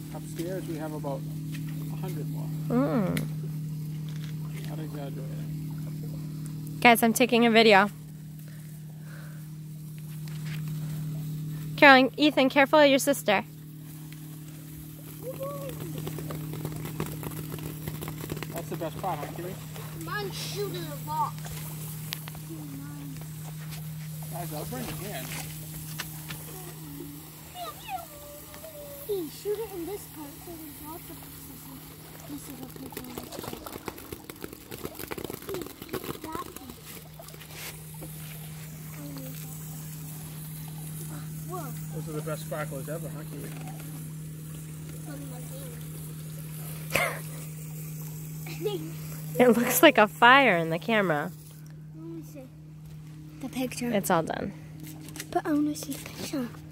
Upstairs we have about 100 more. Not exaggerating. Guys, I'm taking a video. Carolyn, Ethan, careful of your sister. That's the best part, huh, Kitty? Mine's shooting a rock. Guys, I'll bring it in. Shoot it in this part so there's lots of pieces of paper in this part. That piece. Whoa. Those are the best sparklers ever, huh, Kitty? It looks like a fire in the camera. Let me see the picture. It's all done. But I want to see the picture.